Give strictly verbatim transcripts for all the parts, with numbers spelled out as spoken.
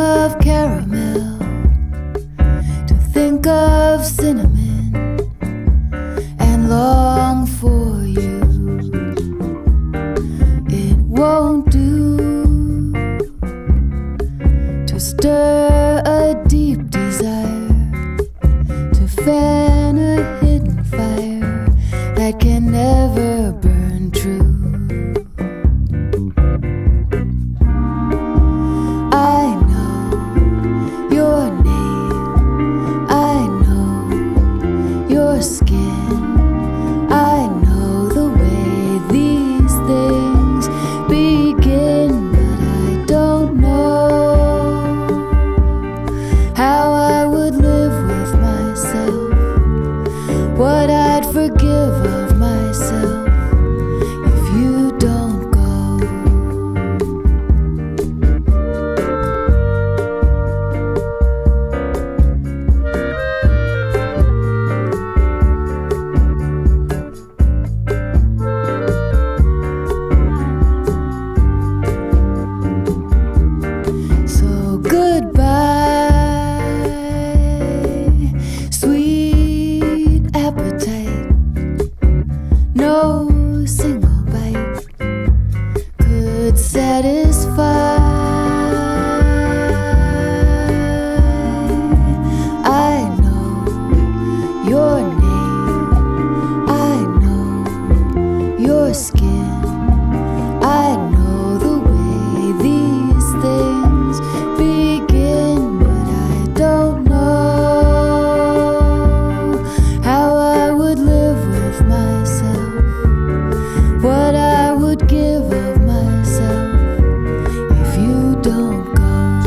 of caramel, to think of cinnamon and long for you. It won't do to stir a deep desire, to fan a hidden fire that can never burn true. I know your name, I know your skin, I know the way these things begin, but I don't know how I would live with myself, what I'd forgive of myself if you don't go. So goodbye, sweet appetite. No single bite could satisfy. I know your name, I know your skin, I know the way these things begin, but I don't know how I would live with myself, what I would give of myself if you don't go.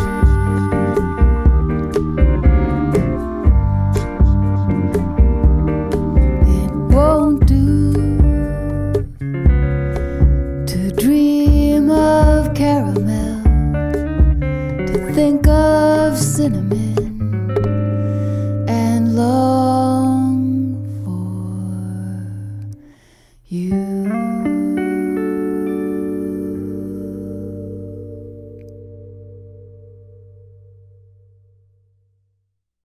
It won't do to dream of caramel, to think of cinnamon